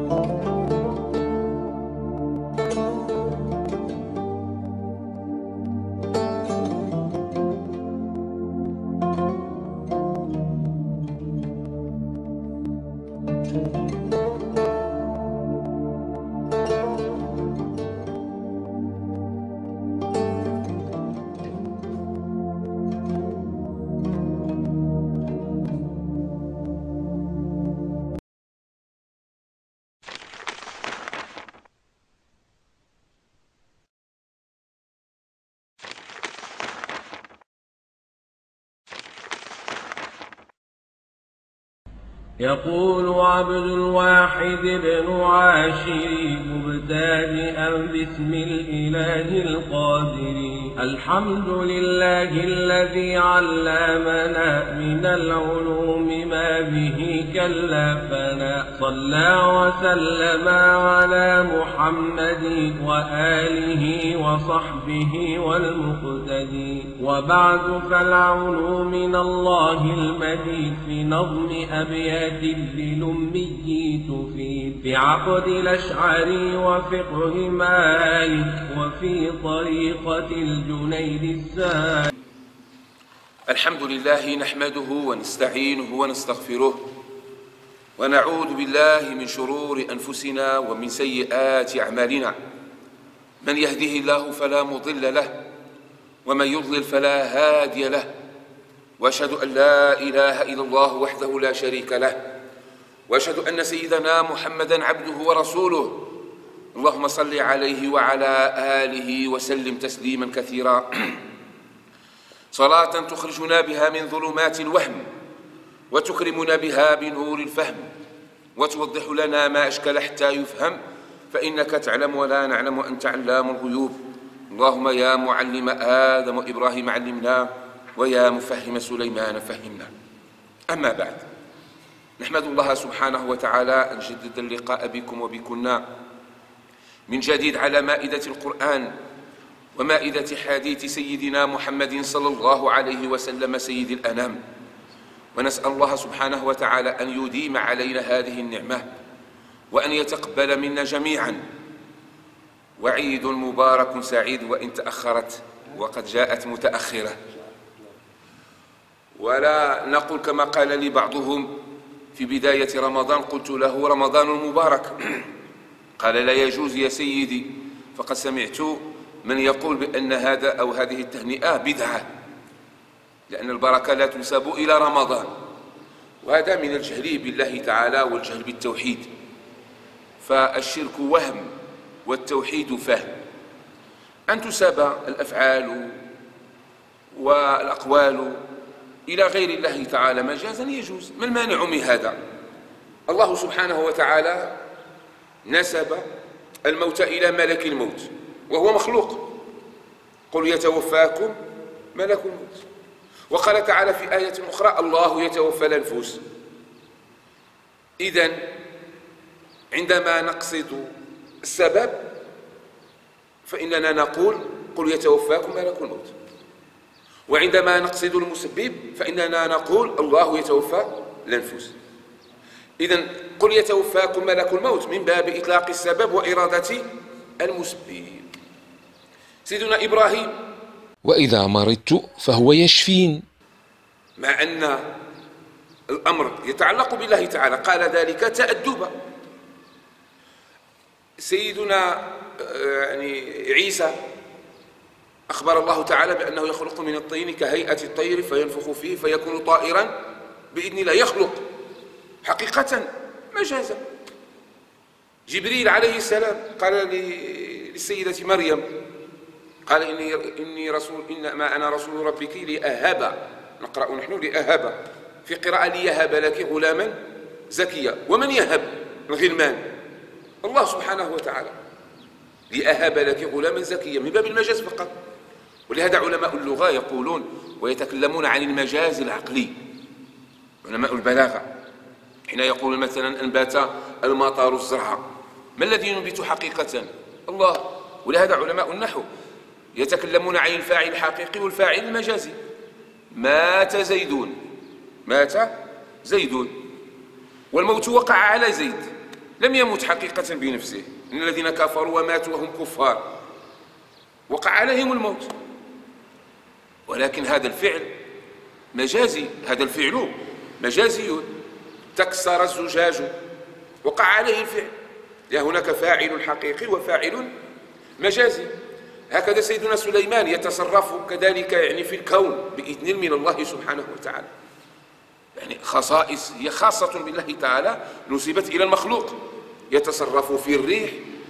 يقول عبد الواحد بن عاشر مبتدئا باسم الإله القادر: الحمد لله الذي علمنا من العلوم ما به كلفنا، صلى وسلم على محمد وآله وصحبه والمقتدي. وبعد فالعلوم من الله المجيد في نظم أبيات للأمي تفيد، في عقد الأشعري وفقه مالك وفي طريقة الجنيد السالك. الحمد لله نحمده ونستعينه ونستغفره ونعوذ بالله من شرور أنفسنا ومن سيئات أعمالنا، من يهده الله فلا مضل له ومن يضلل فلا هادي له، وأشهد أن لا إله إلا الله وحده لا شريك له، وأشهد أن سيدنا محمدا عبده ورسوله. اللهم صل عليه وعلى آله وسلم تسليما كثيرا، صلاة تخرجنا بها من ظلمات الوهم وتكرمنا بها بنور الفهم، وتوضح لنا ما أشكل حتى يفهم، فإنك تعلم ولا نعلم وأنت علام الغيوب. اللهم يا معلم آدم وإبراهيم علمنا، ويا مفهم سليمان فهمنا. أما بعد، نحمد الله سبحانه وتعالى أن جدد اللقاء بكم وبكنا من جديد على مائدة القرآن ومائدة حديث سيدنا محمد صلى الله عليه وسلم سيد الأنام، ونسأل الله سبحانه وتعالى أن يديم علينا هذه النعمة وأن يتقبل منا جميعا. وعيد مبارك سعيد وإن تأخرت وقد جاءت متأخرة. ولا نقول كما قال لي بعضهم في بداية رمضان، قلت له رمضان مبارك، قال لا يجوز يا سيدي، فقد سمعت من يقول بأن هذا أو هذه التهنئة بدعة، لأن البركة لا تنسب إلى رمضان، وهذا من الجهل بالله تعالى والجهل بالتوحيد. فالشرك وهم والتوحيد فهم. أن تساب الأفعال والأقوال إلى غير الله تعالى مجازا يجوز، ما المانع من هذا؟ الله سبحانه وتعالى نسب الموت إلى ملك الموت وهو مخلوق، قل يتوفاكم ملك الموت. وقال تعالى في آية أخرى: الله يتوفى الأنفس. إذن عندما نقصد السبب فإننا نقول قل يتوفاكم ملك الموت، وعندما نقصد المسبب فإننا نقول الله يتوفى الأنفس. إذن قل يتوفاكم ملك الموت من باب إطلاق السبب وإرادة المسبب. سيدنا إبراهيم: وإذا مرضت فهو يشفين، مع أن الأمر يتعلق بالله تعالى قال ذلك تأدبا. سيدنا عيسى أخبر الله تعالى بأنه يخلق من الطين كهيئة الطير فينفخ فيه فيكون طائرا بإذن الله، يخلق حقيقة مجازا. جبريل عليه السلام قال للسيدة مريم، قال إني رسول، إنما أنا رسول ربك لأهب، نقرأ نحن لأهب، في قراءة ليهب لك غلاما زكيا. ومن يهب الغلمان؟ الله سبحانه وتعالى. لأهب لك غلاما زكيا من باب المجاز فقط. ولهذا علماء اللغة يقولون ويتكلمون عن المجاز العقلي، علماء البلاغة حين يقول مثلا أنبت المطر الزرع، ما الذي ينبت حقيقة؟ الله. ولهذا علماء النحو يتكلمون عن الفاعل الحقيقي والفاعل المجازي. مات زيدون، مات زيدون، والموت وقع على زيد، لم يمت حقيقة بنفسه، إن الذين كفروا وماتوا وهم كفار وقع عليهم الموت، ولكن هذا الفعل مجازي، هذا الفعل مجازي، تكسر الزجاج وقع عليه الفعل، هناك فاعل حقيقي وفاعل مجازي. هكذا سيدنا سليمان يتصرف كذلك يعني في الكون بإذن من الله سبحانه وتعالى، يعني خصائص هي خاصة بالله تعالى نسبت إلى المخلوق، يتصرف في الريح،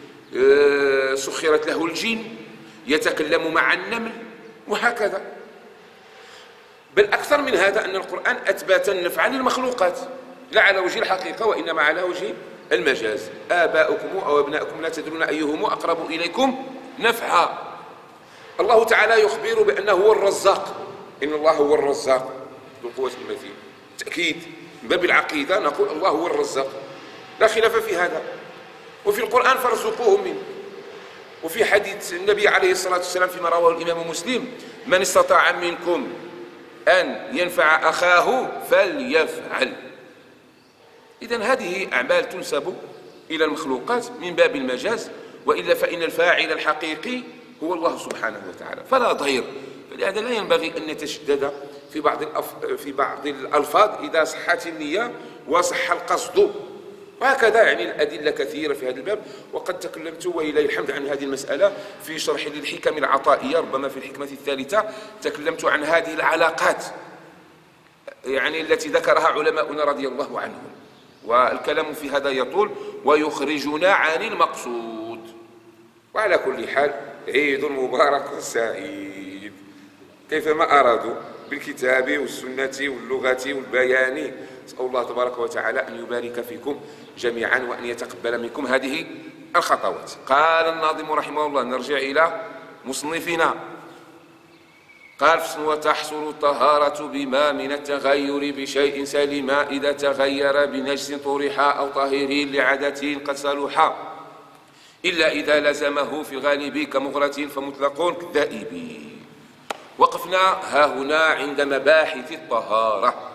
سخرت له الجن، يتكلم مع النمل، وهكذا. بل أكثر من هذا أن القرآن أثبت النفع للمخلوقات لا على وجه الحقيقة وإنما على وجه المجاز. آباؤكم أو أبناؤكم لا تدرون أيهم أقرب إليكم نفعا. الله تعالى يخبر بأنه هو الرزاق، إن الله هو الرزاق ذو القوة المتين. تأكيد من باب العقيدة نقول الله هو الرزاق، لا خلاف في هذا. وفي القرآن فارزقوهم منه. وفي حديث النبي عليه الصلاة والسلام فيما رواه الإمام مسلم: من استطاع منكم أن ينفع أخاه فليفعل. إذن هذه أعمال تنسب إلى المخلوقات من باب المجاز، وإلا فإن الفاعل الحقيقي هو الله سبحانه وتعالى، فلا ضير. فلهذا لا ينبغي أن نتشدد في بعض الألفاظ إذا صحت النية وصح القصد، وهكذا. يعني الأدلة كثيرة في هذا الباب، وقد تكلمت ولله الحمد عن هذه المسألة في شرح للحكم العطائية، ربما في الحكمة الثالثة تكلمت عن هذه العلاقات يعني التي ذكرها علماؤنا رضي الله عنهم، والكلام في هذا يطول ويخرجنا عن المقصود. وعلى كل حال عيد مبارك سعيد كيفما أرادوا بالكتاب والسنة واللغة والبيان. أسأل الله تبارك وتعالى أن يبارك فيكم جميعا وأن يتقبل منكم هذه الخطوات. قال الناظم رحمه الله، نرجع إلى مصنفنا، قال: وتحصل الطهارة بما من التغير بشيء سلما إذا تغير بنجس طرح أو طاهر لعادة قد صلح، إلا إذا لزمه في الغالب كمغرة فمطلق كالدائب. وقفنا ها هنا عند مباحث الطهارة.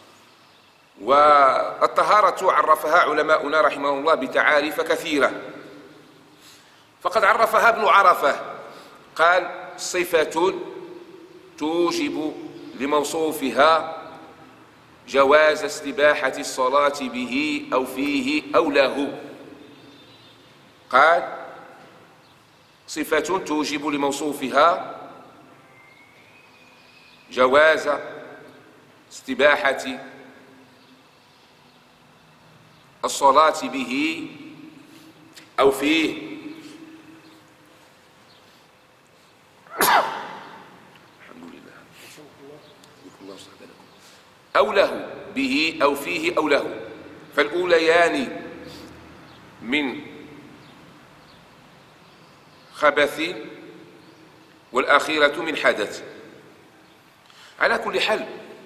والطهارة عرفها علماؤنا رحمه الله بتعاريف كثيرة، فقد عرفها ابن عرفة، قال: صفة توجب لموصوفها جواز استباحة الصلاة به أو فيه أو له. قال: صفة توجب لموصوفها جواز استباحة الصلاة به أو فيه أو له، به أو فيه أو له. فالأوليان من خبث والأخيرة من حدث. على كل حال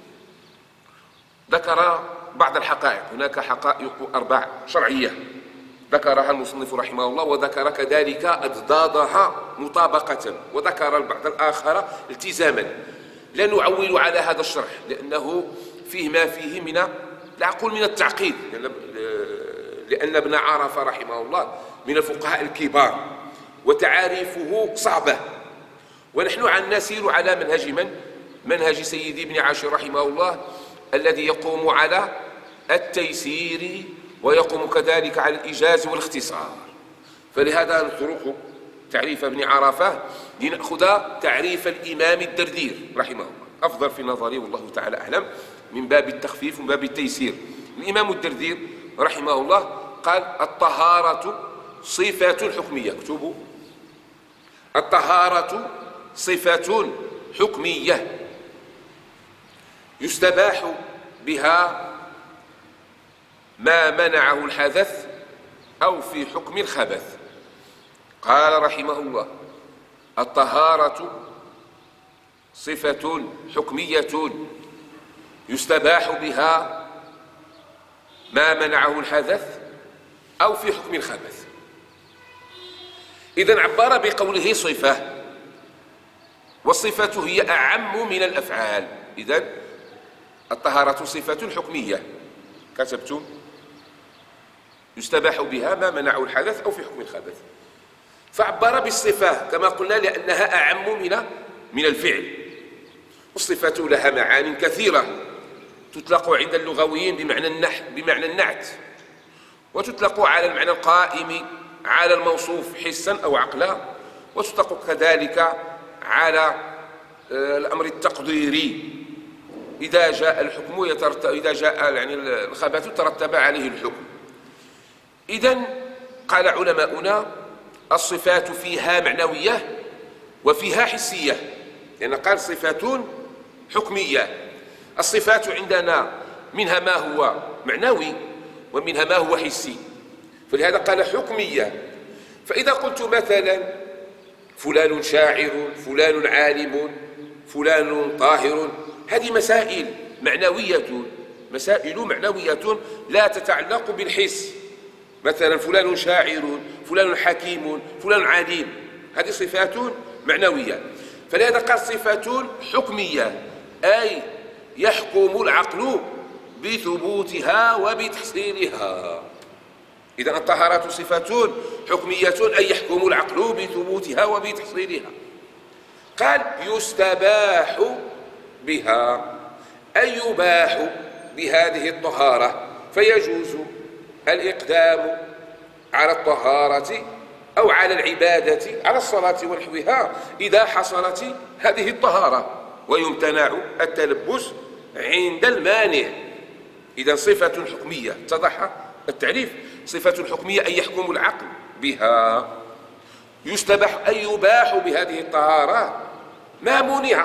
ذكر بعض الحقائق، هناك حقائق 4 شرعية ذكرها المصنف رحمه الله، وذكر كذلك أضدادها مطابقة، وذكر البعض الآخر التزاما. لا نعول على هذا الشرح لأنه فيه ما فيه من لا أقول من التعقيد، لأن ابن عرفة رحمه الله من الفقهاء الكبار وتعاريفه صعبة، ونحن نسير على منهج من؟ منهج سيدي ابن عاشر رحمه الله، الذي يقوم على التيسير ويقوم كذلك على الإيجاز والاختصار. فلهذا نترك تعريف ابن عرفة لنأخذ تعريف الإمام الدردير رحمه الله، أفضل في نظري والله تعالى أعلم، من باب التخفيف ومن باب التيسير. الإمام الدردير رحمه الله قال: الطهارة صفة حكمية. اكتبوا: الطهارة صفة حكمية يستباح بها ما منعه الحدث أو في حكم الخبث. قال رحمه الله: الطهارة صفة حكمية يستباح بها ما منعه الحدث أو في حكم الخبث. إذن عبر بقوله صفة، والصفة هي أعم من الأفعال. إذن الطهارة صفة حكمية. كتبتم؟ يستباح بها ما منع الحدث أو في حكم الخبث. فعبر بالصفة كما قلنا لأنها أعم من الفعل. والصفات لها معان كثيرة تطلق عند اللغويين بمعنى النعت، وتطلق على المعنى القائم على الموصوف حسا أو عقلا، وتطلق كذلك على الأمر التقديري إذا جاء الحكم إذا جاء يعني الخبث ترتب عليه الحكم. إذن قال علماؤنا الصفات فيها معنوية وفيها حسية، لأن قال صفات حكمية. الصفات عندنا منها ما هو معنوي ومنها ما هو حسي، فلهذا قال حكمية. فإذا قلت مثلا فلان شاعر، فلان عالم، فلان طاهر، هذه مسائل معنوية لا تتعلق بالحس. مثلا فلان شاعر، فلان حكيم، فلان عليم، هذه صفات معنوية. فلهذا قال صفات حكمية، أي يحكم العقل بثبوتها وبتحصيلها. إذن الطهارة صفات حكمية أي يحكم العقل بثبوتها وبتحصيلها. قال يستباح بها أي يباح بهذه الطهارة، فيجوز الإقدام على الطهارة أو على العبادة على الصلاة ونحوها إذا حصلت هذه الطهارة، ويمتنع التلبس عند المانع. إذن صفة حكمية، اتضح التعريف؟ صفة حكمية أي يحكم العقل بها. يستباح أي يباح بهذه الطهارة ما منع.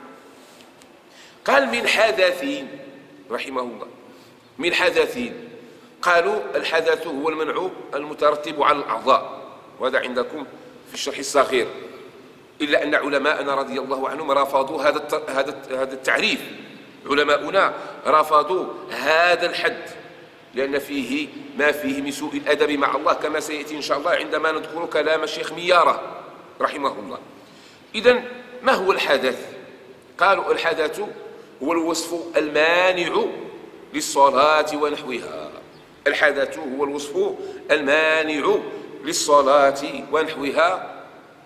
قال من حدث رحمه الله، من حدث. قالوا الحدث هو المنع المترتب على الأعضاء، وهذا عندكم في الشرح الصغير، إلا أن علماءنا رضي الله عنهم رفضوا هذا التعريف. علماؤنا رفضوا هذا الحد لأن فيه ما فيه من سوء الأدب مع الله، كما سيأتي إن شاء الله عندما نذكر كلام الشيخ ميارة رحمه الله. إذن ما هو الحدث؟ قالوا الحدث هو الوصف المانع للصلاة ونحوها. الحدث هو الوصف المانع للصلاة ونحوها،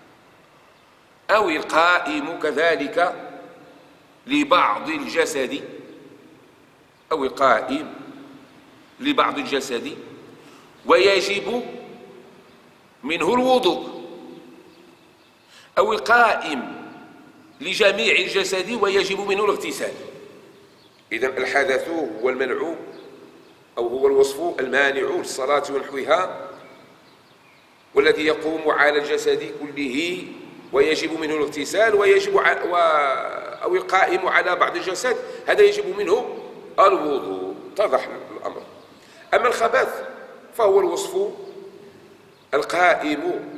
أو القائم كذلك لبعض الجسد، أو القائم لبعض الجسد ويجب منه الوضوء، أو القائم لجميع الجسد ويجب منه الاغتسال. إذن الحدث هو المنع أو هو الوصف المانع للصلاة ونحوها، والذي يقوم على الجسد كله ويجب منه الاغتسال، أو القائم على بعض الجسد هذا يجب منه الوضوء. اتضح الأمر. أما الخبث فهو الوصف القائم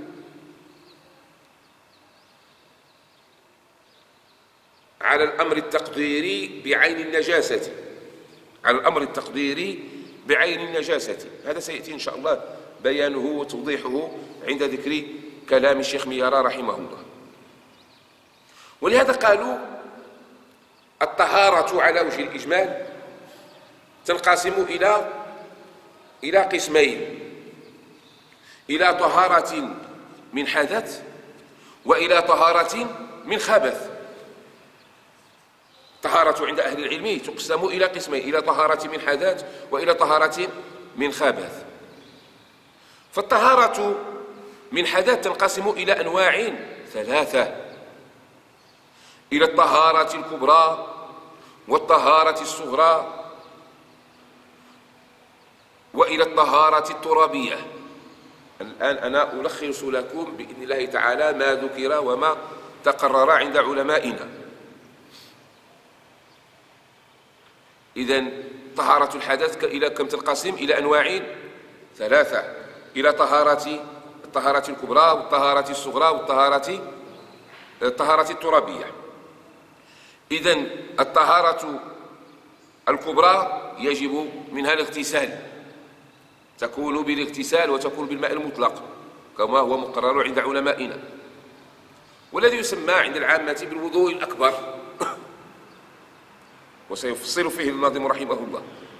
على الأمر التقديري بعين النجاسة، على الأمر التقديري بعين النجاسة. هذا سيأتي إن شاء الله بيانه وتوضيحه عند ذكر كلام الشيخ ميارة رحمه الله. ولهذا قالوا الطهارة على وجه الإجمال تنقسم إلى قسمين: إلى طهارة من حدث وإلى طهارة من خبث. الطهارة عند أهل العلم تقسم إلى قسمين: إلى طهارة من حدث وإلى طهارة من خبث. فالطهارة من حدث تنقسم إلى أنواع ثلاثة: إلى الطهارة الكبرى والطهارة الصغرى وإلى الطهارة الترابية. الآن أنا ألخص لكم بإذن الله تعالى ما ذكر وما تقرر عند علمائنا. إذن طهارة الحدث إلى كم تنقسم؟ إلى أنواع ثلاثة: إلى الطهارة الكبرى والطهارة الصغرى والطهارة الترابية. إذن الطهارة الكبرى يجب منها الاغتسال، تكون بالاغتسال وتكون بالماء المطلق كما هو مقرر عند علمائنا، والذي يسمى عند العامة بالوضوء الأكبر، وسيفصل فيه الناظم رحمه الله.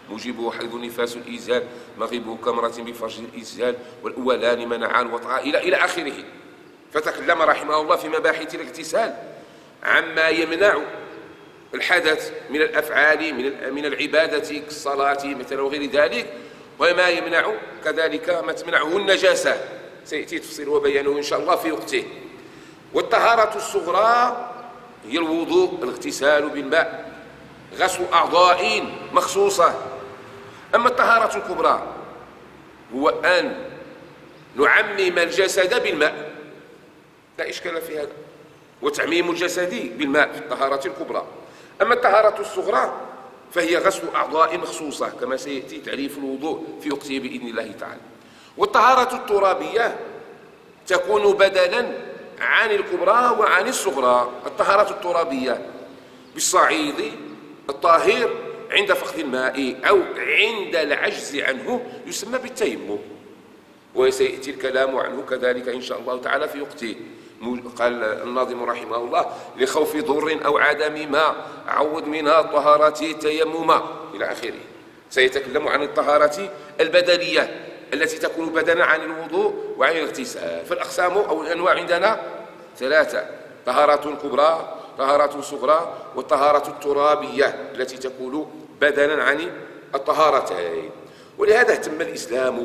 موجبه حيض نفاس الإنزال، مغيبه كمرة بفرج الإنزال، والأولان منعان وطعا إلى آخره. فتكلم رحمه الله في مباحث الاغتسال عما يمنع الحدث من الأفعال من العبادة كالصلاة مثلا وغير ذلك، وما يمنع كذلك ما تمنعه النجاسة، سيأتي تفصيله وبيانه إن شاء الله في وقته. والطهارة الصغرى هي الوضوء، الاغتسال بالماء، غسل أعضاء مخصوصة. أما الطهارة الكبرى هو أن نعمم الجسد بالماء، لا إشكال في هذا، وتعميم الجسد بالماء في الطهارة الكبرى. أما الطهارة الصغرى فهي غسل أعضاء مخصوصة كما سيأتي تعريف الوضوء في وقته بإذن الله تعالى. والطهارة الترابية تكون بدلا عن الكبرى وعن الصغرى. الطهارة الترابية بالصعيد الطاهر عند فقد الماء أو عند العجز عنه يسمى بالتيمم، وسيأتي الكلام عنه كذلك إن شاء الله تعالى في وقته. قال الناظم رحمه الله: لخوف ضر أو عدم ما عوض من الطهارة تيمما إلى آخره. سيتكلم عن الطهارة البدنية التي تكون بدنا عن الوضوء وعن الاغتسال. فالأقسام أو الأنواع عندنا ثلاثة: طهارة كبرى، طهارة صغرى، والطهارة الترابية التي تكون بدنا عن الطهارتين. ولهذا اهتم الإسلام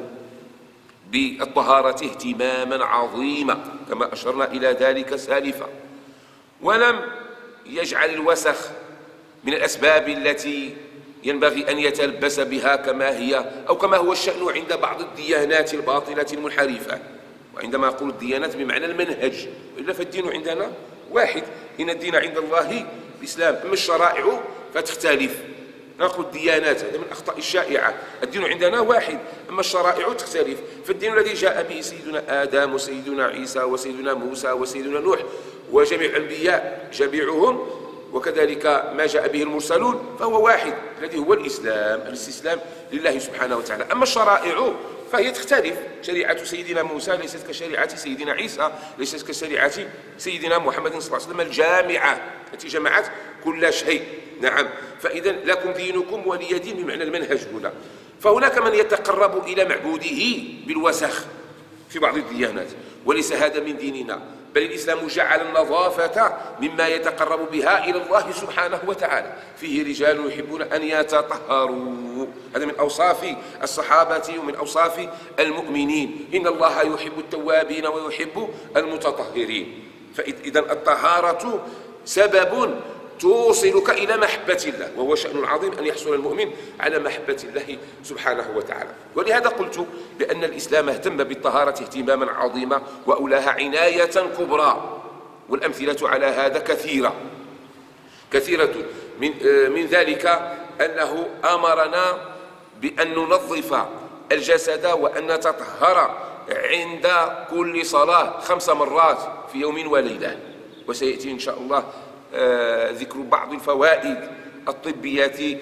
بالطهارة اهتماما عظيما كما أشرنا إلى ذلك سالفا، ولم يجعل الوسخ من الأسباب التي ينبغي أن يتلبس بها كما هي أو كما هو الشأن عند بعض الديانات الباطلة المنحرفة. وعندما أقول الديانات بمعنى المنهج، وإلا فالدين عندنا واحد، إن الدين عند الله الإسلام. أما الشرائع فتختلف، نقول الديانات، هذا من الأخطاء الشائعة. الدين عندنا واحد، أما الشرائع تختلف. فالدين الذي جاء به سيدنا آدم وسيدنا عيسى وسيدنا موسى وسيدنا نوح وجميع الأنبياء جميعهم، وكذلك ما جاء به المرسلون، فهو واحد الذي هو الإسلام، الاستسلام لله سبحانه وتعالى. أما الشرائع فهي تختلف. شريعة سيدنا موسى ليست كشريعة سيدنا عيسى، ليست كشريعة سيدنا محمد صلى الله عليه وسلم الجامعة التي جمعت كل شيء. نعم، فإذا لكم دينكم ولي دين بمعنى المنهج هنا. فهناك من يتقرب إلى معبوده بالوسخ في بعض الديانات، وليس هذا من ديننا، بل الإسلام جعل النظافة مما يتقرب بها إلى الله سبحانه وتعالى. فيه رجال يحبون أن يتطهروا، هذا من أوصاف الصحابة ومن أوصاف المؤمنين. إن الله يحب التوابين ويحب المتطهرين. فإذا الطهارة سبب توصلك إلى محبة الله، وهو شأن عظيم أن يحصل المؤمن على محبة الله سبحانه وتعالى. ولهذا قلت بأن الإسلام اهتم بالطهارة اهتماما عظيما وأولاها عناية كبرى، والأمثلة على هذا كثيرة. من ذلك أنه أمرنا بأن ننظف الجسد وأن نتطهر عند كل صلاة 5 مرات في يوم وليلة. وسيأتي إن شاء الله ذكر بعض الفوائد الطبية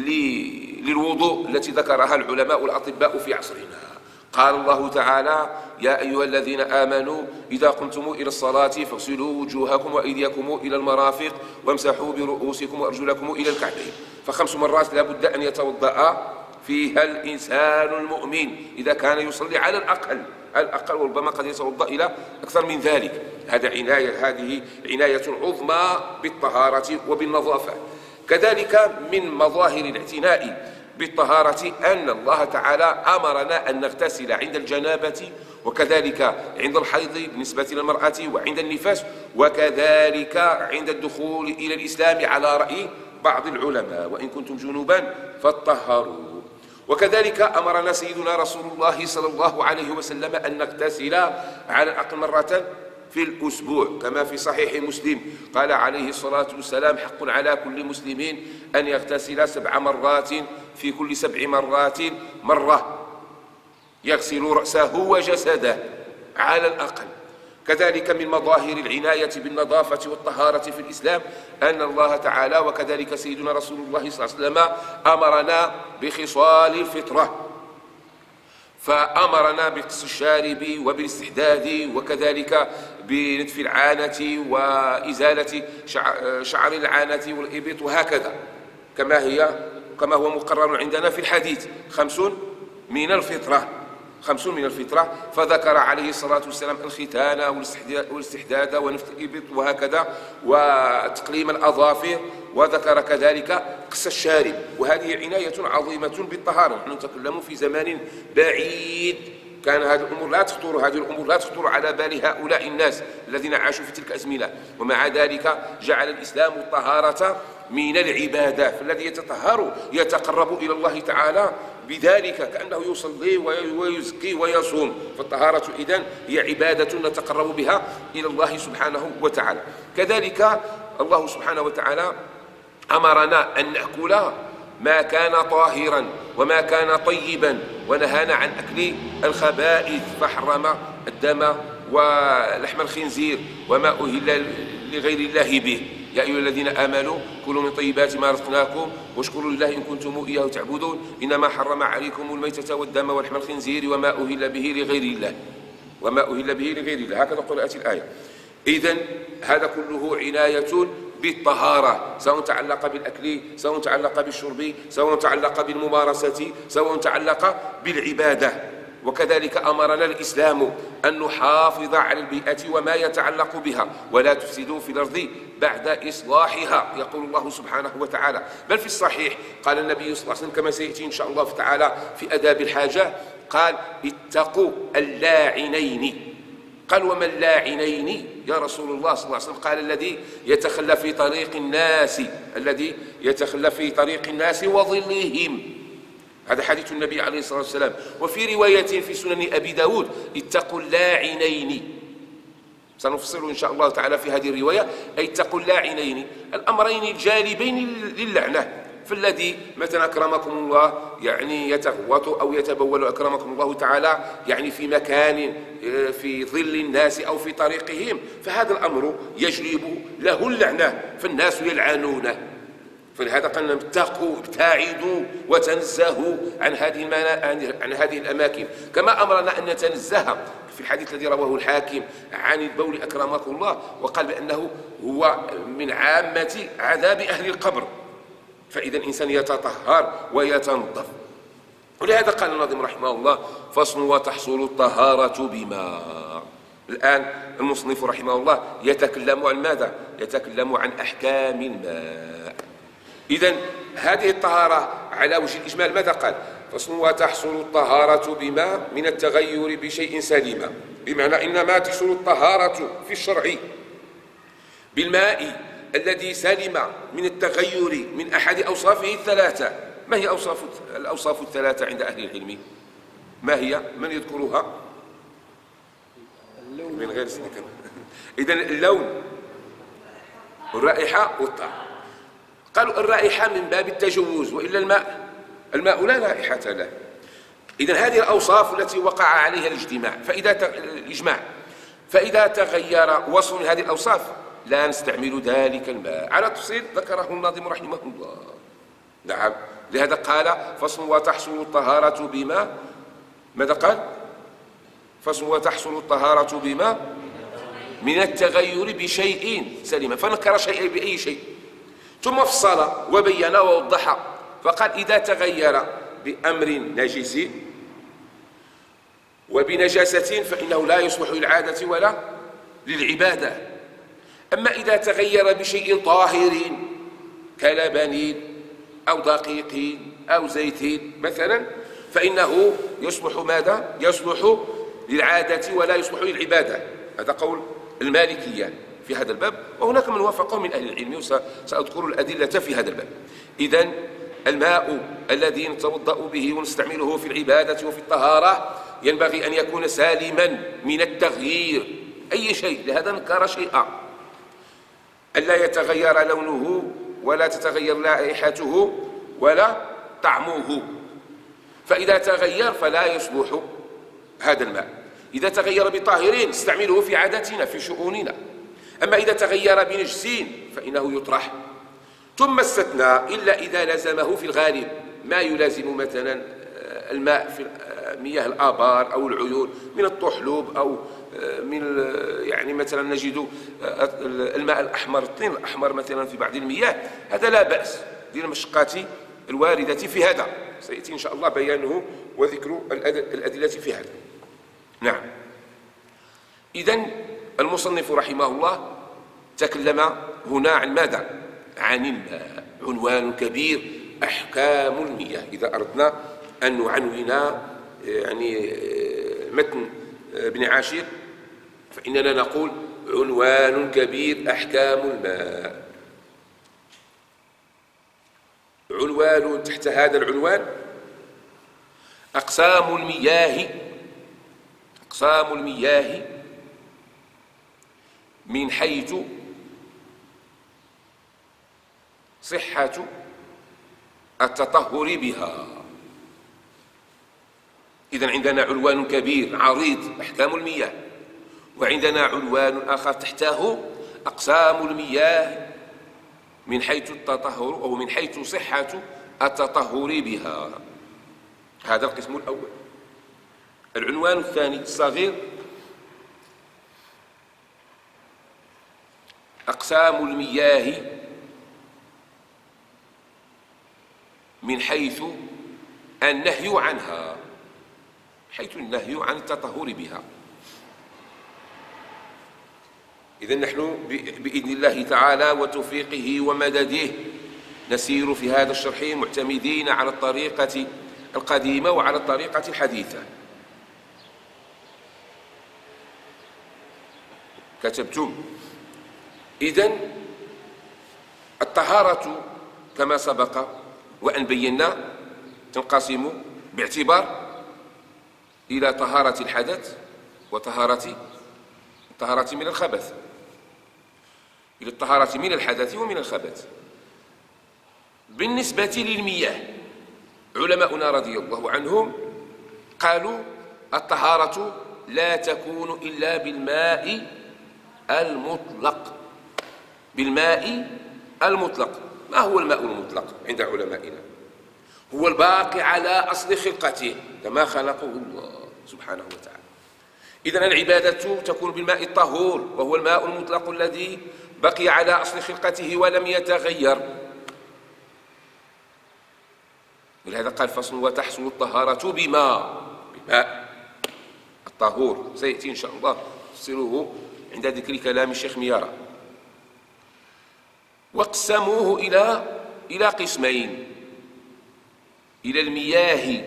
للوضوء التي ذكرها العلماء والأطباء في عصرنا. قال الله تعالى: يا أيها الذين آمنوا إذا قمتم إلى الصلاة فاغسلوا وجوهكم وأيديكم إلى المرافق وامسحوا برؤوسكم وأرجلكم إلى الكعبين. ف5 مرات لا بد أن يتوضأ فيها الإنسان المؤمن إذا كان يصلي على الأقل، وربما قد يتوضأ إلى أكثر من ذلك. هذه عناية عظمى بالطهارة وبالنظافة. كذلك من مظاهر الاعتناء بالطهارة أن الله تعالى أمرنا أن نغتسل عند الجنابة، وكذلك عند الحيض بالنسبة للمرأة وعند النفاس، وكذلك عند الدخول إلى الإسلام على رأي بعض العلماء: وإن كنتم جنوبا فاطهروا. وكذلك أمرنا سيدنا رسول الله صلى الله عليه وسلم أن نغتسل على الأقل مرة في الأسبوع كما في صحيح مسلم. قال عليه الصلاة والسلام: حق على كل مسلم أن يغتسل 7 مرات، في كل 7 مرات مرة يغسل رأسه وجسده على الأقل. كذلك من مظاهر العناية بالنظافة والطهارة في الإسلام أن الله تعالى وكذلك سيدنا رسول الله صلى الله عليه وسلم أمرنا بخصال الفطرة، فأمرنا بقص الشارب وبالاستحداد، وكذلك بنتف العانة وإزالة شعر العانة والإبط، وهكذا كما هو مقرر عندنا في الحديث 5 من الفطرة، 5 من الفطرة. فذكر عليه الصلاة والسلام الختان والاستحداد ونفث الإبط وهكذا وتقليم الأظافر، وذكر كذلك قص الشارب. وهذه عناية عظيمة بالطهارة. نحن نتكلم في زمان بعيد كان هذه الأمور لا تخطر على بال هؤلاء الناس الذين عاشوا في تلك الأزمنة، ومع ذلك جعل الإسلام الطهارة من العبادة، فالذي يتطهر يتقرب إلى الله تعالى بذلك كأنه يصلي ويزكي ويصوم. فالطهارة إذن هي عبادة نتقرب بها إلى الله سبحانه وتعالى. كذلك الله سبحانه وتعالى أمرنا أن نأكل ما كان طاهرا وما كان طيبا، ونهانا عن أكل الخبائث، فحرم الدم ولحم الخنزير وما أهل لغير الله به. يا أيها الذين آمنوا كلوا من طيبات ما رزقناكم واشكروا لله إن كنتم إياه تعبدون إنما حرم عليكم الميتة والدم ولحم الخنزير وما أهل به لغير الله، وما أهل به لغير الله، هكذا قرأت الآية. إذن هذا كله عناية بالطهارة، سواء تعلق بالأكل، سواء تعلق بالشرب، سواء تعلق بالممارسة، سواء تعلق بالعبادة. وكذلك أمرنا الإسلام أن نحافظ على البيئة وما يتعلق بها، ولا تفسدوا في الأرض بعد إصلاحها، يقول الله سبحانه وتعالى. بل في الصحيح قال النبي صلى الله عليه وسلم كما سيأتي إن شاء الله تعالى في آداب الحاجة، قال اتقوا اللاعنين. قال وما اللاعنين يا رسول الله صلى الله عليه وسلم؟ قال الذي يتخلى في طريق الناس، الذي يتخلى في طريق الناس وظلهم. هذا حديث النبي عليه الصلاة والسلام. وفي رواية في سنن أبي داود اتقوا اللاعنين، سنفصل إن شاء الله تعالى في هذه الرواية، أي اتقوا اللاعنين، الأمرين الجالبين للعنة. فالذي مثلا أكرمكم الله يعني يتغوط أو يتبول أكرمكم الله تعالى يعني في مكان في ظل الناس أو في طريقهم، فهذا الأمر يجلب له اللعنة، فالناس يلعنونه. فلهذا قلنا اتقوا، ابتعدوا وتنزهوا عن هذه الأماكن. كما أمرنا أن نتنزه في الحديث الذي رواه الحاكم عن البول أكرمكم الله، وقال بأنه هو من عامة عذاب أهل القبر. فإذا الإنسان يتطهر ويتنظف. ولهذا قال الناظم رحمه الله فصل وتحصل الطهارة بماء. الآن المصنف رحمه الله يتكلم عن ماذا؟ يتكلم عن أحكام الماء. إذن هذه الطهارة على وجه الإجمال ماذا قال؟ فصل وتحصل الطهارة بماء من التغير بشيء سليما، بمعنى إنما تحصل الطهارة في الشرع بالماء الذي سلم من التغير من أحد أوصافه الثلاثة. ما هي الأوصاف الثلاثة عند أهل العلم؟ ما هي؟ من يذكرها؟ من غير سنة كمان. إذن اللون والرائحة والطعم. قالوا الرائحة من باب التجوز، وإلا الماء لا رائحة له. إذن هذه الأوصاف التي وقع عليها الإجماع، فإذا تغير وصف من هذه الأوصاف لا نستعمل ذلك الماء، على تفصيل ذكره الناظم رحمه الله. نعم، لهذا قال فصل وتحصل الطهارة بما، ماذا قال؟ فصل وتحصل الطهارة بما من التغير بشيء سليما، فنكر شيء بأي شيء، ثم فصل وبين ووضح، فقال إذا تغير بأمر نجس وبنجاسة فإنه لا يصلح للعادة ولا للعبادة. أما إذا تغير بشيء طاهر كلبن أو دقيق أو زيت مثلا فإنه يصلح ماذا؟ يصلح للعادة ولا يصلح للعبادة. هذا قول المالكية في هذا الباب، وهناك من وافقه من أهل العلم، وسأذكر الأدلة في هذا الباب. إذن الماء الذي نتوضأ به ونستعمله في العبادة وفي الطهارة ينبغي أن يكون سالما من التغيير أي شيء، لهذا نكر شيئا، ألا يتغير لونه ولا تتغير رائحته ولا طعمه. فإذا تغير فلا يصلح هذا الماء. إذا تغير بطاهرين نستعمله في عاداتنا في شؤوننا، أما إذا تغير بنجسين فإنه يطرح. ثم استثناء إلا إذا لزمه في الغالب ما يلازم مثلا الماء في مياه الآبار أو العيون من الطحلب أو من يعني مثلا نجد الماء الأحمر، الطين الأحمر مثلا في بعض المياه، هذا لا بأس للمشقة الواردة في هذا، سيأتي إن شاء الله بيانه وذكر الأدلة في هذا. نعم. إذن المصنف رحمه الله تكلم هنا عن ماذا؟ عن الماء، عنوان كبير، أحكام المياه. إذا أردنا أن نعنون يعني متن ابن عاشر فإننا نقول عنوان كبير، أحكام الماء. عنوان تحت هذا العنوان أقسام المياه. أقسام المياه من حيث صحة التطهر بها. إذن عندنا عنوان كبير عريض أحكام المياه، وعندنا عنوان آخر تحته أقسام المياه من حيث التطهر أو من حيث صحة التطهر بها. هذا القسم الأول. العنوان الثاني الصغير أقسام المياه من حيث النهي عنها، حيث النهي عن التطهر بها. إذن نحن بإذن الله تعالى وتوفيقه ومدده نسير في هذا الشرح معتمدين على الطريقة القديمة وعلى الطريقة الحديثة. كتبتم. إذن الطهارة كما سبق وأن بينا تنقسم باعتبار إلى طهارة الحدث وطهارة من الخبث، إلى الطهارة من الحدث ومن الخبث. بالنسبة للمياه علماؤنا رضي الله عنهم قالوا الطهارة لا تكون إلا بالماء المطلق. بالماء المطلق. ما هو الماء المطلق عند علمائنا؟ هو الباقي على أصل خلقته كما خلقه الله سبحانه وتعالى. إذن العبادة تكون بالماء الطهور، وهو الماء المطلق الذي بقي على أصل خلقته ولم يتغير. ولهذا قال فصل وتحصل الطهارة بماء الطهور. سيأتي إن شاء الله تفسيره عند ذكر كلام الشيخ ميارة. واقسموه إلى قسمين: إلى المياه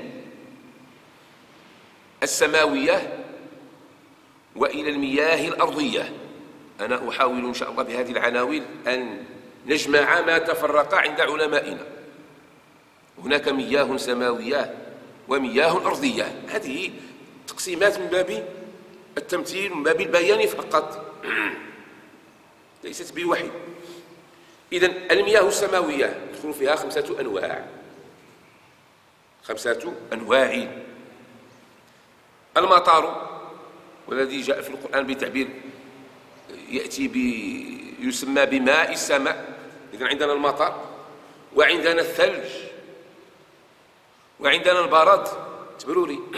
السماوية وإلى المياه الأرضية. أنا أحاول إن شاء الله بهذه العناوين أن نجمع ما تفرق عند علمائنا. هناك مياه سماوية ومياه أرضية. هذه تقسيمات من باب التمثيل، من باب البيان فقط، ليست بوحي. إذن المياه السماوية يدخل فيها 5 أنواع. 5 أنواع. المطر، والذي جاء في القرآن بتعبير يأتي يسمى بماء السماء. إذن عندنا المطر، وعندنا الثلج، وعندنا البرد، انتبهوا لي،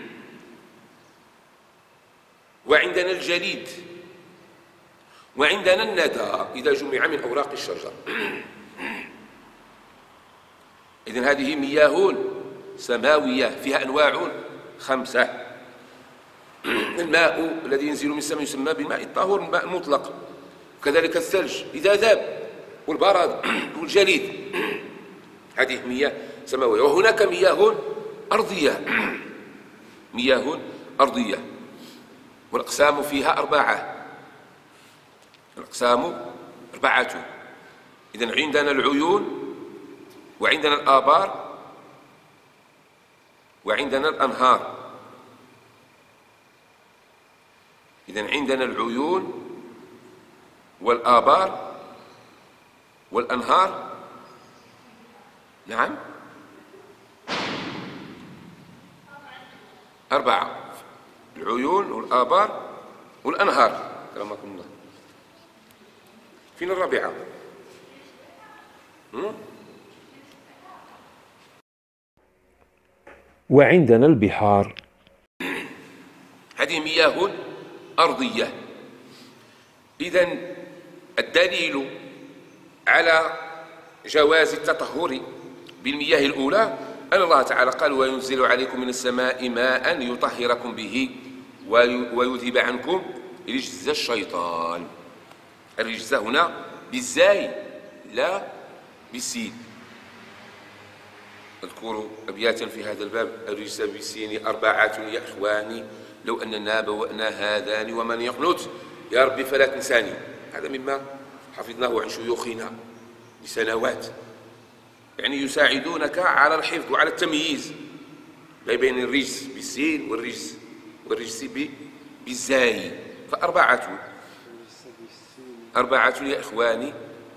وعندنا الجليد، وعندنا الندى إذا جمع من أوراق الشجر. إذن هذه مياه سماوية فيها أنواع 5. الماء الذي ينزل من السماء يسمى بالماء الطهور، الماء المطلق. كذلك الثلج إذا ذاب، والبرد والجليد، هذه مياه سماوية. وهناك مياه أرضية. مياه أرضية، والأقسام فيها 4. الأقسام 4. إذن عندنا العيون، وعندنا الآبار، وعندنا الأنهار. إذن عندنا العيون والآبار والأنهار. نعم، 4: العيون والآبار والأنهار. كرمكم الله. فين الرابعة؟ وعندنا البحار. هذه مياه أرضية. إذن الدليل على جواز التطهر بالمياه الأولى أن الله تعالى قال وينزل عليكم من السماء ماء يطهركم به ويذهب عنكم رجز الشيطان. الرجز هنا بالزاي لا بالسين. اذكروا أبياتا في هذا الباب: الرجز بالسين 4 يا إخواني لو أننا بوأنا هذان ومن يقنت يا ربي فلا تنساني. هذا مما حفظناه عن شيوخنا لسنوات، يعني يساعدونك على الحفظ وعلى التمييز بين الرجز بالسين والرجز بالزاي. فأربعة يا إخواني،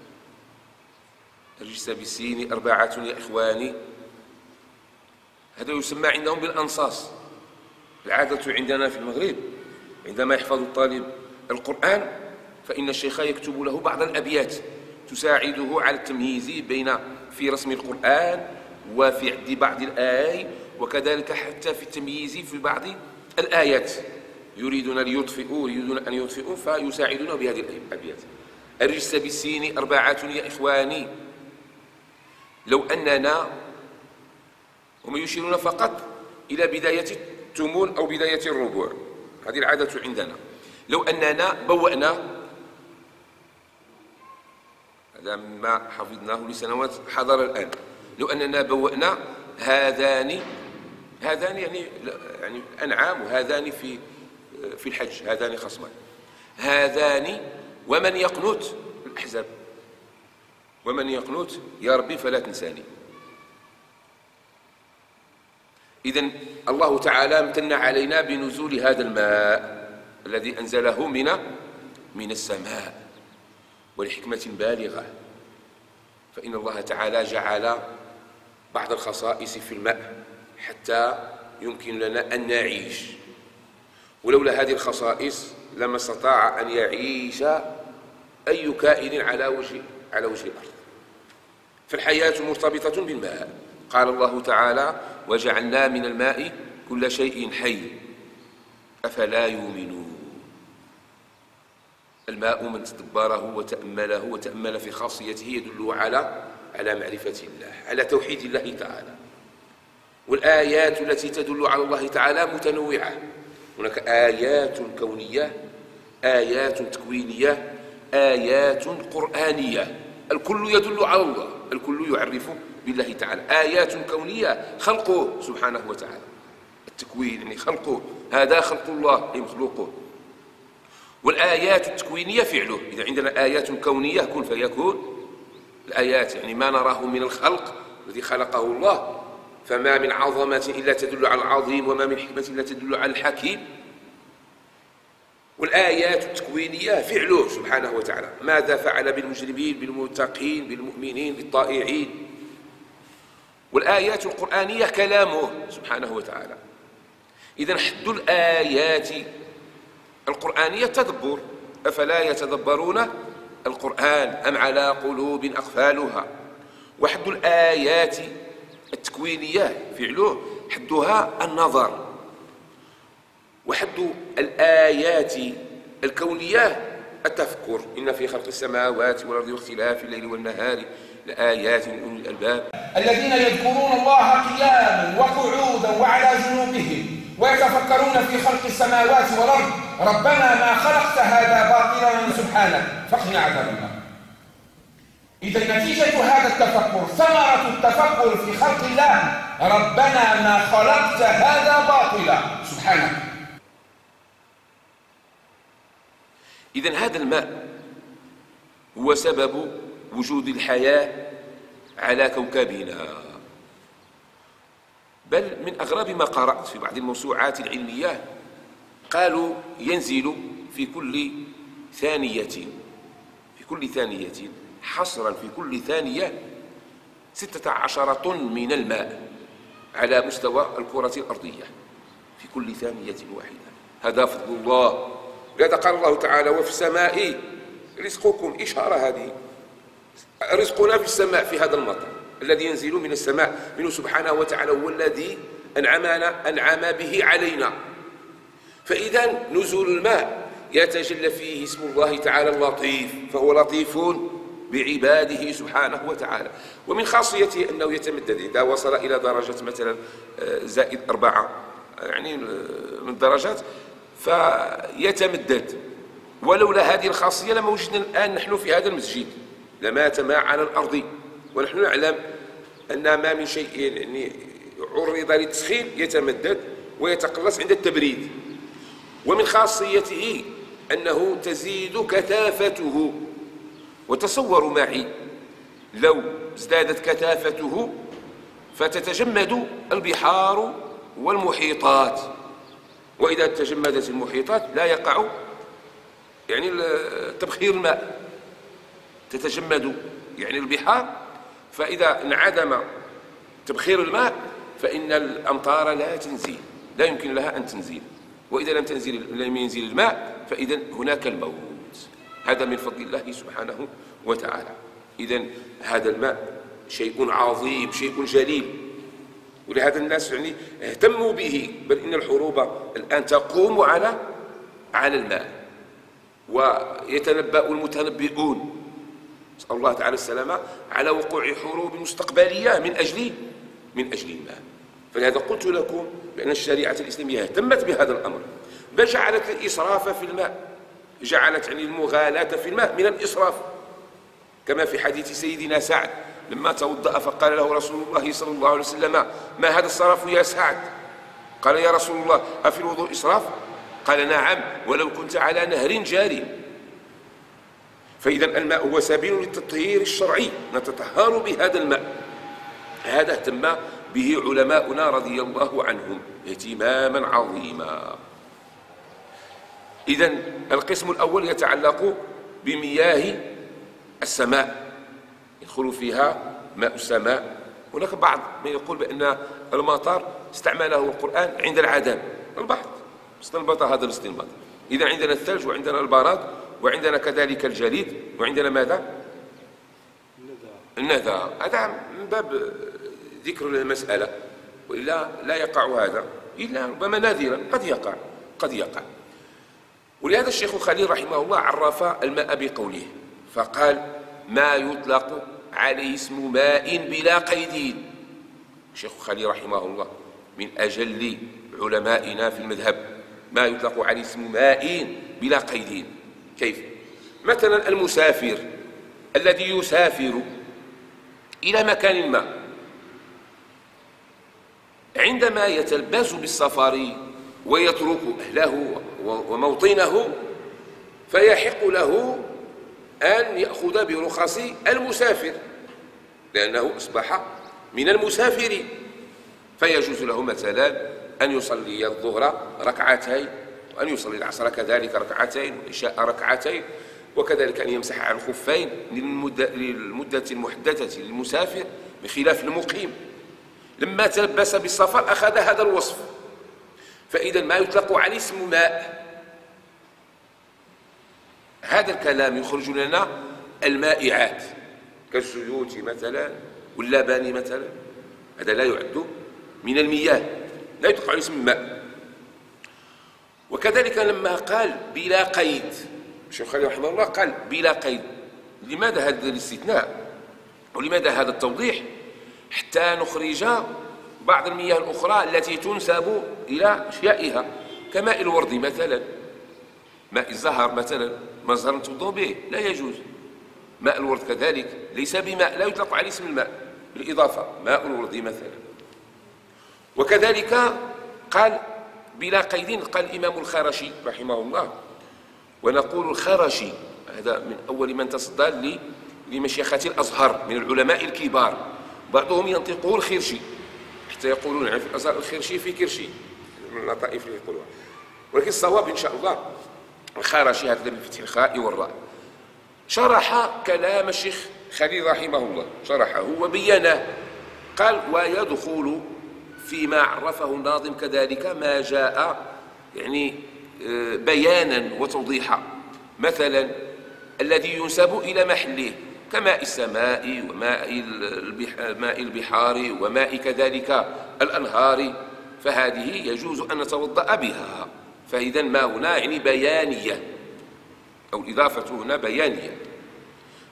الرجز بالسين 4 يا إخواني. هذا يسمى عندهم بالأنصاص. العادة عندنا في المغرب عندما يحفظ الطالب القرآن فإن الشيخ يكتب له بعض الأبيات تساعده على التمييز بين في رسم القرآن وفي عد بعض الآي، وكذلك حتى في التمييز في بعض الآيات. يريدون أن يطفئوا فيساعدون بهذه الأبيات. الرجس بالسين 4 يا إخواني لو أننا، هم يشيرون فقط إلى بداية التمون أو بداية الربوع، هذه العادة عندنا. لو أننا بوأنا، هذا ما حفظناه لسنوات حضر الآن. لو أننا بوأنا هذان يعني أنعام، وهذان في الحج، هذان خصمان، هذان ومن يقنت الأحزاب، ومن يقنت يا ربي فلا تنساني. إذن الله تعالى امتن علينا بنزول هذا الماء الذي أنزله من السماء، ولحكمة بالغة. فإن الله تعالى جعل بعض الخصائص في الماء حتى يمكن لنا أن نعيش، ولولا هذه الخصائص لما استطاع أن يعيش أي كائن على وجه الأرض. فالحياة مرتبطة بالماء. قال الله تعالى وجعلنا من الماء كل شيء حي أفلا يؤمنون. الماء من تدبره وتأمله وتأمل في خاصيته يدل على معرفة الله، على توحيد الله تعالى. والآيات التي تدل على الله تعالى متنوعة. هناك آيات كونية، آيات تكوينية، آيات قرآنية. الكل يدل على الله، الكل يعرف بالله تعالى. آيات كونية خلقه سبحانه وتعالى، التكوين يعني خلقه، هذا خلق الله أي مخلوقه. والآيات التكوينية فعله. إذا عندنا آيات كونية كن فيكون، الآيات يعني ما نراه من الخلق الذي خلقه الله، فما من عظمة إلا تدل على العظيم، وما من حكمة إلا تدل على الحكيم. والآيات التكوينية فعله سبحانه وتعالى، ماذا فعل بالمجرمين بالمتقين بالمؤمنين بالطائعين. والآيات القرآنية كلامه سبحانه وتعالى. إذن حد الآيات القرآنية تدبر. أفلا يتدبرون القرآن أم على قلوب أقفالها. وحد الآيات التكوينية فعله حدها النظر. وحد الآيات الكونية التفكر. إن في خلق السماوات والأرض واختلاف الليل والنهار لآيات لأولي الألباب الذين يذكرون الله قياما وقعودا وعلى جنوبهم ويتفكرون في خلق السماوات والأرض ربنا ما خلقت هذا باطلا سبحانك فقنا عذاب النار. إذا نتيجة هذا التفكر، ثمرة التفكر في خلق الله، ربنا ما خلقت هذا باطلا سبحانك. إذن هذا الماء هو سبب وجود الحياة على كوكبنا. بل من أغرب ما قرأت في بعض الموسوعات العلمية قالوا ينزل في كل ثانية حصرا في كل ثانية 16 طن من الماء على مستوى الكرة الأرضية في كل ثانية واحدة. هذا فضل الله. لذا قال الله تعالى وفي السماء رزقكم. إشارة هذه، رزقنا في السماء في هذا المطر الذي ينزل من السماء منه سبحانه وتعالى، هو الذي أنعم به علينا. فإذا نزول الماء يتجلى فيه اسم الله تعالى اللطيف، فهو لطيف بعباده سبحانه وتعالى. ومن خاصيته أنه يتمدد إذا وصل إلى درجة مثلا زائد 4 يعني من الدرجات فيتمدد. ولولا هذه الخاصية لما وجدنا الآن نحن في هذا المسجد، لمات ما على الأرض. ونحن نعلم أن ما من شيء يعني عرض للتسخين يتمدد ويتقلص عند التبريد. ومن خاصيته أنه تزيد كثافته. وتصوروا معي لو ازدادت كثافته فتتجمد البحار والمحيطات، وإذا تجمدت المحيطات لا يقع يعني تبخير الماء، تتجمد يعني البحار، فإذا انعدم تبخير الماء فإن الأمطار لا تنزل، لا يمكن لها أن تنزل، وإذا لم ينزل الماء فإذا هناك الموت. هذا من فضل الله سبحانه وتعالى. إذا هذا الماء شيء عظيم، شيء جليل، ولهذا الناس يعني اهتموا به، بل إن الحروب الآن تقوم على الماء، ويتنبأ المتنبئون نسأل الله تعالى السلامة على وقوع حروب مستقبلية من أجل الماء. فلهذا قلت لكم بأن الشريعة الإسلامية اهتمت بهذا الأمر، بل جعلت الإسراف في الماء، جعلت يعني المغالاة في الماء من الإسراف، كما في حديث سيدنا سعد لما توضأ فقال له رسول الله صلى الله عليه وسلم: ما هذا الصراف يا سعد؟ قال: يا رسول الله أفي الوضوء إسراف؟ قال: نعم، ولو كنت على نهر جاري. فإذا الماء هو سبيل للتطهير الشرعي، نتطهر بهذا الماء. هذا اهتم به علماؤنا رضي الله عنهم اهتماما عظيما. إذا القسم الأول يتعلق بمياه السماء، يدخل فيها ماء السماء. هناك بعض من يقول بأن المطر استعمله القرآن عند العذاب، البحر استنبط هذا الاستنباط. إذا عندنا الثلج وعندنا البراد وعندنا كذلك الجليد وعندنا ماذا؟ النذى. هذا من باب ذكر المسألة، وإلا لا يقع هذا إلا ربما نادرا، قد يقع. ولهذا الشيخ خليل رحمه الله عرف الماء بقوله فقال: ما يطلق عليه اسم ماء بلا قيد. الشيخ خليل رحمه الله من أجل علمائنا في المذهب، ما يطلق عليه اسم ماء بلا قيد. كيف؟ مثلا المسافر الذي يسافر إلى مكان ما، عندما يتلبس بالسفر ويترك أهله وموطنه فيحق له أن يأخذ برخص المسافر، لأنه أصبح من المسافرين، فيجوز له مثلا أن يصلي الظهر ركعتين، وأن يصلي العصر كذلك ركعتين، والعشاء ركعتين، وكذلك أن يمسح على الخفين للمدة المحددة للمسافر بخلاف المقيم. لما تلبس بالسفر أخذ هذا الوصف، فإذا ما يطلق عليه اسم ماء. هذا الكلام يخرج لنا المائعات كالزيوت مثلا واللبن مثلا، هذا لا يعد من المياه، لا يطلق عليه اسم ماء. وكذلك لما قال بلا قيد، الشيخ خليل رحمه الله قال بلا قيد. لماذا هذا الاستثناء ولماذا هذا التوضيح؟ حتى نخرج بعض المياه الأخرى التي تنسب إلى أشيائها كماء الورد مثلا، ماء الزهر مثلا، مزهر نتوضأ به لا يجوز. ماء الورد كذلك ليس بماء، لا يطلق عليه اسم الماء بالإضافة، ماء الورد مثلا. وكذلك قال بلا قيد، قال الإمام الخرشي رحمه الله، ونقول الخرشي هذا من أول من تصدى لمشيخة الأزهر من العلماء الكبار، بعضهم ينطقه الخرشي حتى يقولون في الأزهر الخرشي في كرشي من اللطائف اللي يقولوها، ولكن الصواب إن شاء الله الخرشي هذا بفتح الخاء والراء. شرح كلام الشيخ خليل رحمه الله، شرحه وبينه، قال ويدخل فيما عرفه الناظم كذلك ما جاء يعني بيانا وتوضيحا، مثلا الذي ينسب إلى محله كماء السماء وماء البحار وماء كذلك الأنهار، فهذه يجوز أن نتوضأ بها. فإذا ما هنا يعني بيانية، أو الإضافة هنا بيانية.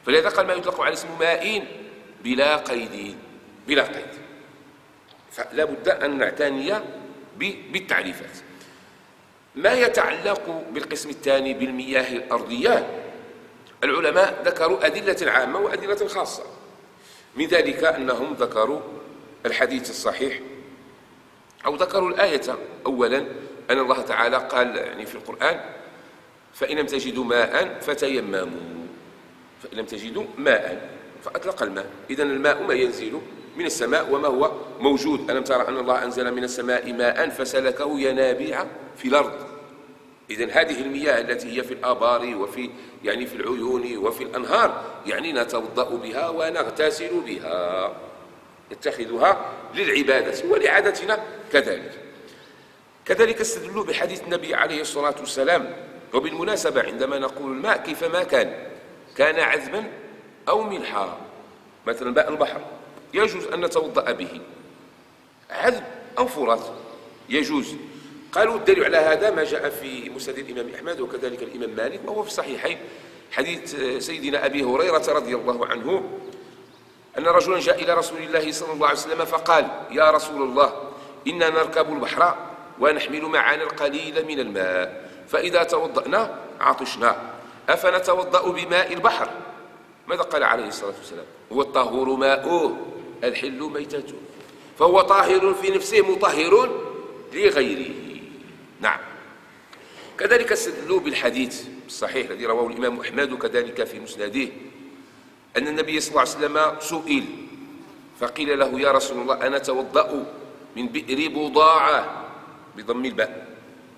فلذا قال ما يطلق على اسم ماء بلا قيد، بلا قيد. فلا بد أن نعتني بالتعريفات. ما يتعلق بالقسم الثاني بالمياه الأرضية، العلماء ذكروا أدلة عامة وأدلة خاصة. من ذلك أنهم ذكروا الحديث الصحيح أو ذكروا الآية. أولا أن الله تعالى قال يعني في القرآن فإن لم تجدوا ماء فتيمموا، فإن لم تجدوا ماء فأطلق الماء. إذن الماء ما ينزل من السماء وما هو موجود. ألم ترى أن الله أنزل من السماء ماء فسلكه ينابيع في الأرض. إذن هذه المياه التي هي في الآبار وفي يعني في العيون وفي الأنهار يعني نتوضأ بها ونغتسل بها، نتخذها للعبادة ولعادتنا كذلك. كذلك استدلوا بحديث النبي عليه الصلاة والسلام. وبالمناسبة عندما نقول الماء كيفما كان عذبا أو ملحا، مثلا ماء البحر يجوز أن نتوضأ به، عذب أو فرات يجوز. قالوا الدليل على هذا ما جاء في مسند الإمام أحمد وكذلك الإمام مالك وهو في الصحيحين، حديث سيدنا أبي هريرة رضي الله عنه أن رجلا جاء إلى رسول الله صلى الله عليه وسلم فقال: يا رسول الله، إننا نركب البحر ونحمل معنا القليل من الماء، فإذا توضأنا عطشنا، أفنتوضأ بماء البحر؟ ماذا قال عليه الصلاة والسلام؟ هو الطهور ماؤه الحل ميتته، فهو طاهر في نفسه مطهر لغيره. نعم. كذلك استدلوا بالحديث الصحيح الذي رواه الإمام أحمد وكذلك في مسنده أن النبي صلى الله عليه وسلم سئل فقيل له: يا رسول الله، أنا أتوضأ من بئر بضاعة بضم الباء،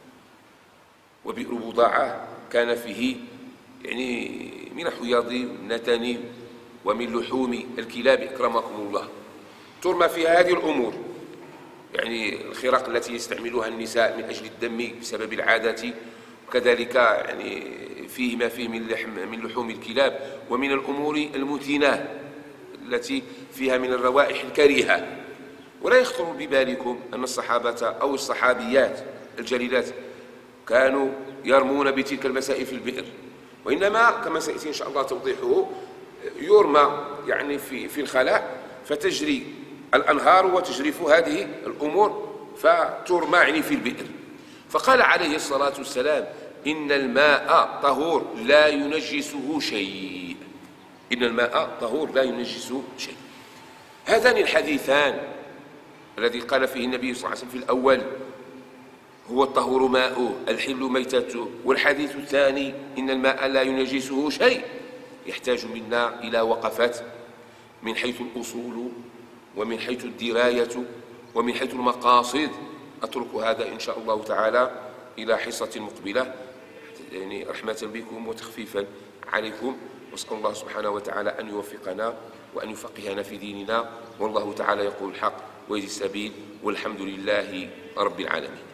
وبئر بضاعة كان فيه يعني من الحياض والنتن ومن لحوم الكلاب أكرمكم الله، ترمى فيها هذه الأمور، يعني الخراق التي يستعملها النساء من أجل الدم بسبب العادة، وكذلك يعني فيه ما فيه من لحوم الكلاب ومن الأمور المتينة التي فيها من الروائح الكريهة. ولا يخطر ببالكم أن الصحابة أو الصحابيات الجليلات كانوا يرمون بتلك المسائل في البئر، وإنما كما سيأتي إن شاء الله توضيحه يرمى يعني في الخلاء، فتجري الأنهار وتجرف هذه الأمور فترمى يعني في البئر. فقال عليه الصلاة والسلام: إن الماء طهور لا ينجسه شيء، إن الماء طهور لا ينجسه شيء. هذان الحديثان الذي قال فيه النبي صلى الله عليه وسلم في الأول هو الطهور ماؤه الحل ميتته، والحديث الثاني إن الماء لا ينجسه شيء، يحتاج منا إلى وقفات من حيث الأصول ومن حيث الدراية ومن حيث المقاصد. أترك هذا إن شاء الله تعالى إلى حصة مقبلة، يعني رحمة بكم وتخفيفا عليكم، وأسأل الله سبحانه وتعالى أن يوفقنا وأن يفقهنا في ديننا، والله تعالى يقول الحق ويهدي السبيل، والحمد لله رب العالمين.